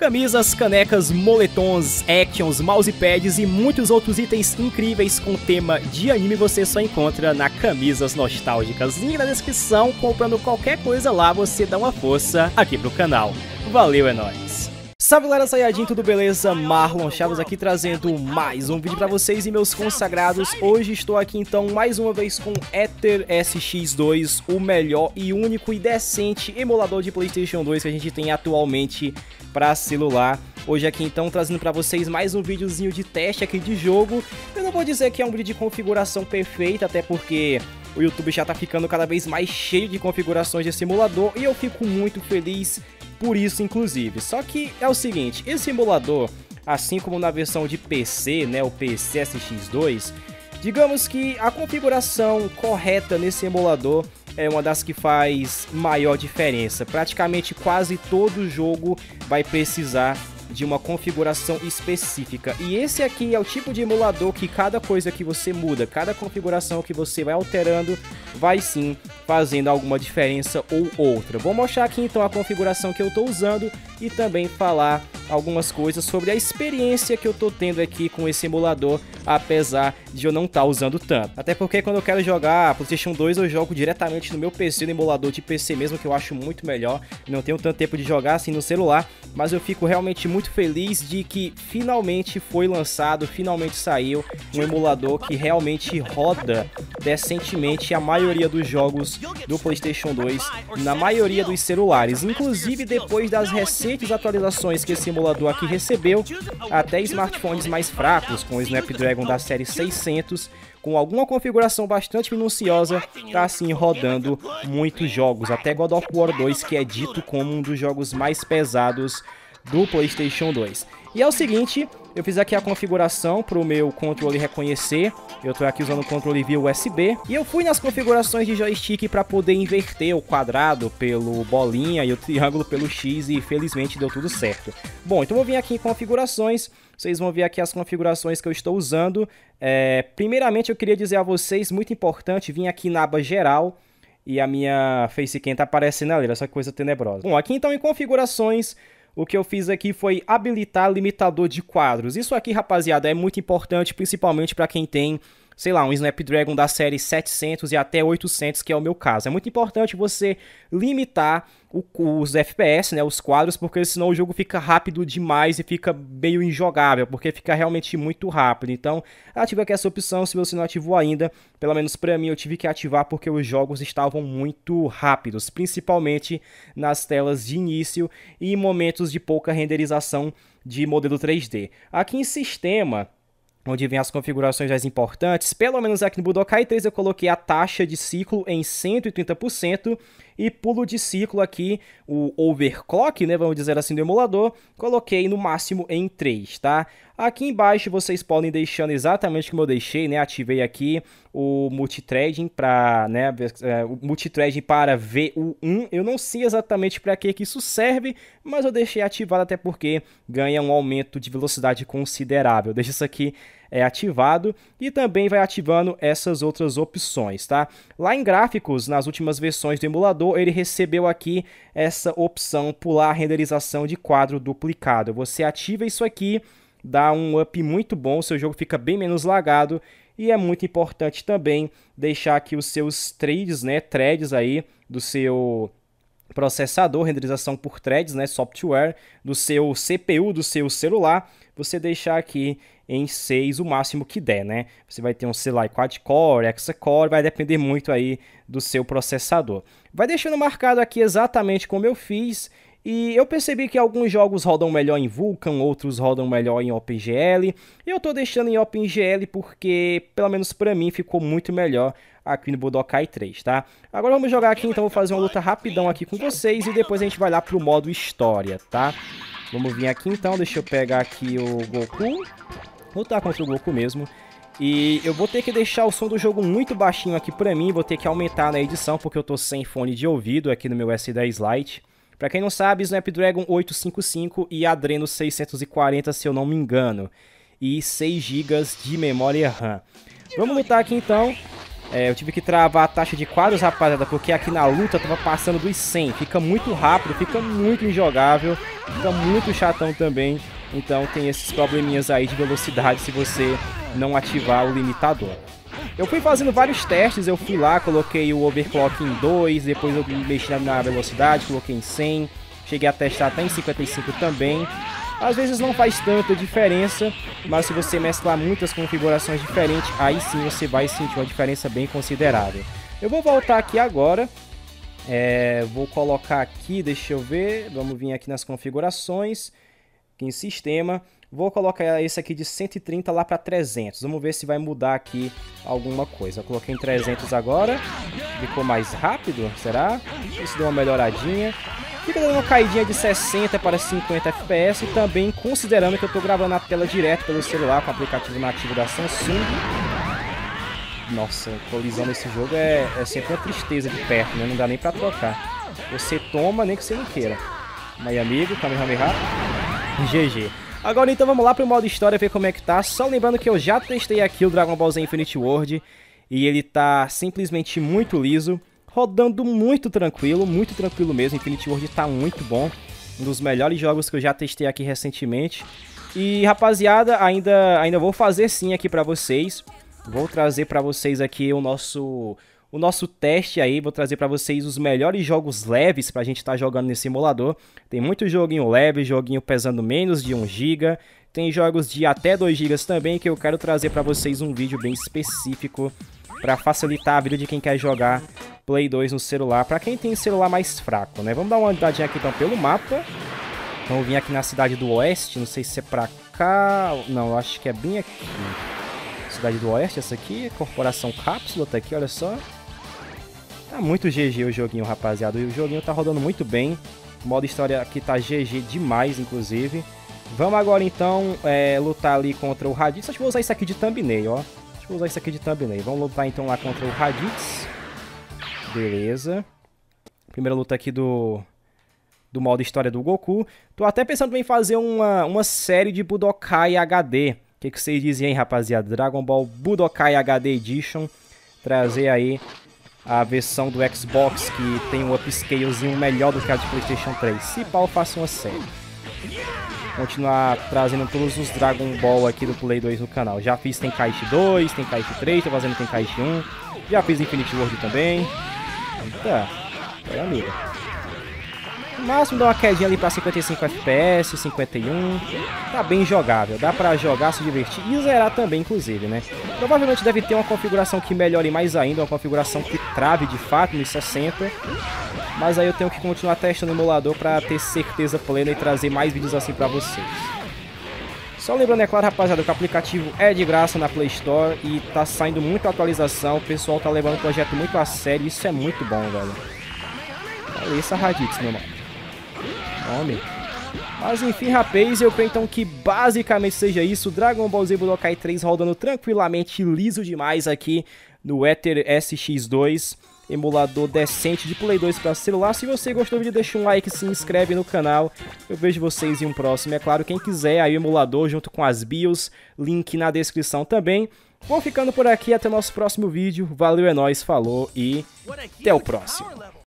Camisas, canecas, moletons, actions, mousepads e muitos outros itens incríveis com tema de anime você só encontra na Camisas Nostálgicas. Link na descrição, comprando qualquer coisa lá você dá uma força aqui pro canal. Valeu, é nóis! Salve galera, Sayajin, tudo beleza? Marlon Chaves aqui trazendo mais um vídeo pra vocês e meus consagrados. Hoje estou aqui então mais uma vez com Ether SX2, o melhor e único e decente emulador de PlayStation 2 que a gente tem atualmente para celular. Hoje aqui então trazendo para vocês mais um videozinho de teste aqui de jogo. Eu não vou dizer que é um vídeo de configuração perfeita, até porque o YouTube já tá ficando cada vez mais cheio de configurações de simulador e eu fico muito feliz por isso, inclusive. Só que é o seguinte, esse emulador, assim como na versão de PC, né, o PC SX2, digamos que a configuração correta nesse emulador é uma das que faz maior diferença. Praticamente quase todo jogo vai precisar de uma configuração específica. E esse aqui é o tipo de emulador que cada coisa que você muda, cada configuração que você vai alterando, vai sim fazendo alguma diferença ou outra. Vou mostrar aqui então a configuração que eu estou usando e também falar algumas coisas sobre a experiência que eu estou tendo aqui com esse emulador, apesar de eu não estar usando tanto. Até porque quando eu quero jogar PlayStation 2 eu jogo diretamente no meu PC, no emulador de PC mesmo, que eu acho muito melhor. Não tenho tanto tempo de jogar assim no celular, mas eu fico realmente muito feliz de que finalmente foi lançado, finalmente saiu um emulador que realmente roda decentemente a maioria dos jogos do PlayStation 2 na maioria dos celulares. Inclusive depois das recentes atualizações que esse emulador aqui recebeu, até smartphones mais fracos, com o Snapdragon da série 600, com alguma configuração bastante minuciosa, tá assim rodando muitos jogos, até God of War 2, que é dito como um dos jogos mais pesados do PlayStation 2. E é o seguinte, eu fiz aqui a configuração para o meu controle reconhecer. Eu estou aqui usando o controle via USB. E eu fui nas configurações de joystick para poder inverter o quadrado pelo bolinha e o triângulo pelo X e felizmente deu tudo certo. Bom, então eu vou vir aqui em configurações. Vocês vão ver aqui as configurações que eu estou usando. Primeiramente eu queria dizer a vocês, muito importante, vim aqui na aba geral. E a minha facecam tá aparecendo ali, essa coisa tenebrosa. Bom, aqui então em configurações, o que eu fiz aqui foi habilitar limitador de quadros. Isso aqui, rapaziada, é muito importante, principalmente para quem tem, sei lá, um Snapdragon da série 700 e até 800, que é o meu caso. É muito importante você limitar os FPS, né, os quadros, porque senão o jogo fica rápido demais e fica meio injogável, porque fica realmente muito rápido. Então, ativa aqui essa opção, se você não ativou ainda, pelo menos pra mim eu tive que ativar porque os jogos estavam muito rápidos, principalmente nas telas de início e em momentos de pouca renderização de modelo 3D. Aqui em sistema, onde vem as configurações mais importantes, pelo menos aqui no Budokai 3 eu coloquei a taxa de ciclo em 130% e pulo de ciclo aqui, o overclock, né, vamos dizer assim, do emulador, coloquei no máximo em 3, tá? Aqui embaixo vocês podem ir deixando exatamente como eu deixei, né, ativei aqui o multithreading para, né, o multithreading para VU1, eu não sei exatamente para que isso serve, mas eu deixei ativado até porque ganha um aumento de velocidade considerável. Deixa isso aqui ativado e também vai ativando essas outras opções, tá? Lá em gráficos, nas últimas versões do emulador, ele recebeu aqui essa opção pular a renderização de quadro duplicado. Você ativa isso aqui, dá um up muito bom, seu jogo fica bem menos lagado e é muito importante também deixar aqui os seus threads, né, threads aí do seu processador, renderização por threads, né, software, do seu CPU, do seu celular, você deixar aqui em 6 o máximo que der, né? Você vai ter um celular quad-core, hexa-core, vai depender muito aí do seu processador. Vai deixando marcado aqui exatamente como eu fiz. E eu percebi que alguns jogos rodam melhor em Vulkan, outros rodam melhor em OpenGL. E eu tô deixando em OpenGL porque, pelo menos pra mim, ficou muito melhor aqui no Budokai 3, tá? Agora vamos jogar aqui, então vou fazer uma luta rapidão aqui com vocês e depois a gente vai lá pro modo história, tá? Vamos vir aqui então, deixa eu pegar aqui o Goku. Lutar contra o Goku mesmo. E eu vou ter que deixar o som do jogo muito baixinho aqui pra mim, vou ter que aumentar na edição porque eu tô sem fone de ouvido aqui no meu S10 Lite. Pra quem não sabe, Snapdragon 855 e Adreno 640, se eu não me engano. E 6 GB de memória RAM. Vamos lutar aqui então. Eu tive que travar a taxa de quadros, rapaziada, porque aqui na luta tava passando dos 100. Fica muito rápido, fica muito injogável, fica muito chatão também. Então tem esses probleminhas aí de velocidade se você não ativar o limitador. Eu fui fazendo vários testes, eu fui lá, coloquei o overclock em 2, depois eu mexi na velocidade, coloquei em 100, cheguei a testar até em 55 também. Às vezes não faz tanta diferença, mas se você mesclar muitas configurações diferentes, aí sim você vai sentir uma diferença bem considerável. Eu vou voltar aqui agora, vou colocar aqui, deixa eu ver, vamos vir aqui nas configurações, aqui em sistema, vou colocar esse aqui de 130 lá para 300, vamos ver se vai mudar aqui alguma coisa. Eu coloquei em 300 agora, ficou mais rápido, será? Isso deu uma melhoradinha. Fica dando uma caidinha de 60 para 50 FPS, e também considerando que eu estou gravando na tela direto pelo celular com o aplicativo nativo da Samsung. Nossa, colisão nesse jogo é sempre uma tristeza de perto, né? Não dá nem para trocar. Você toma, nem que você não queira. Mas amigo, Kamehameha, GG. Agora então vamos lá para o modo história ver como é que tá. Só lembrando que eu já testei aqui o Dragon Ball Z Infinite World e ele tá simplesmente muito liso. Rodando muito tranquilo mesmo. Infinity World tá muito bom. Um dos melhores jogos que eu já testei aqui recentemente. E rapaziada, ainda vou fazer sim aqui pra vocês. Vou trazer pra vocês aqui o nosso teste aí. Vou trazer pra vocês os melhores jogos leves pra gente estar jogando nesse emulador. Tem muito joguinho leve, joguinho pesando menos de 1 GB. Tem jogos de até 2 GB também que eu quero trazer pra vocês um vídeo bem específico pra facilitar a vida de quem quer jogar Play 2 no celular, pra quem tem celular mais fraco, né? Vamos dar uma andadinha aqui então pelo mapa. Vamos vir aqui na Cidade do Oeste, não sei se é pra cá, não, eu acho que é bem aqui. Cidade do Oeste, essa aqui, Corporação Cápsula, tá aqui, olha só. Tá muito GG o joguinho, rapaziada, o joguinho tá rodando muito bem. O modo história aqui tá GG demais, inclusive. Vamos agora então lutar ali contra o Raditz. Acho que vou usar isso aqui de thumbnail, ó. Acho que vou usar isso aqui de thumbnail. Vamos lutar então lá contra o Raditz. Beleza. Primeira luta aqui do modo história do Goku. Tô até pensando em fazer uma série de Budokai HD. O que vocês dizem aí, rapaziada? Dragon Ball Budokai HD Edition. Trazer aí a versão do Xbox que tem um upscalezinho melhor do que a de PlayStation 3. Se pau, eu faço uma série. Continuar trazendo todos os Dragon Ball aqui do Play 2 no canal. Já fiz Tenkaichi 2, Tenkaichi 3, tô fazendo Tenkaichi 1. Já fiz Infinity World também. Tá, amigo. No máximo dá uma quedinha ali pra 55 FPS, 51. Tá bem jogável, dá pra jogar, se divertir e zerar também, inclusive, né? Provavelmente deve ter uma configuração que melhore mais ainda, uma configuração que trave de fato nos 60. Mas aí eu tenho que continuar testando o emulador pra ter certeza plena e trazer mais vídeos assim pra vocês. Só lembrando, é claro, rapaziada, que o aplicativo é de graça na Play Store e tá saindo muita atualização, o pessoal tá levando o projeto muito a sério, isso é muito bom, velho. Olha isso, a Raditz, meu mano. Homem. Mas enfim, rapaz, eu creio então que basicamente seja isso. Dragon Ball Z Budokai 3 rodando tranquilamente, liso demais aqui no Ether SX2. Emulador decente de Play 2 para celular. Se você gostou do vídeo, deixa um like, se inscreve no canal. Eu vejo vocês em um próximo. É claro, quem quiser aí o emulador junto com as BIOS, link na descrição também. Vou ficando por aqui, até o nosso próximo vídeo. Valeu, é nóis, falou e até o próximo.